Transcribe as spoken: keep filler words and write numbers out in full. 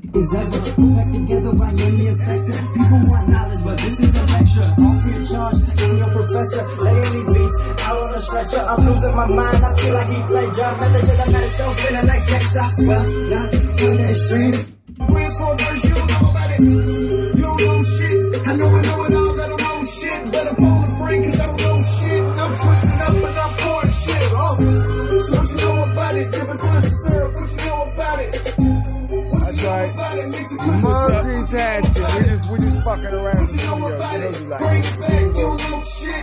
Is that what you put back together by any inspector? People want knowledge, but this is a lecture. All free of charge, I'm your professor. Laying these beats out on a stretcher. I'm losing my mind, I feel like he played John Method. I'm not still feeling like Dexter. Well, not in the extreme. Where's for verse, you don't know about it. You don't know shit. I know I know it all, I don't know shit. Better phone a friend, cause I don't know shit. I'm twisting up and I'm pouring shit. Oh, so what you know about it? Different kinds of syrup, what you know about it? That's right. Multitasking. We just we just fucking around in the studio. You know, you like.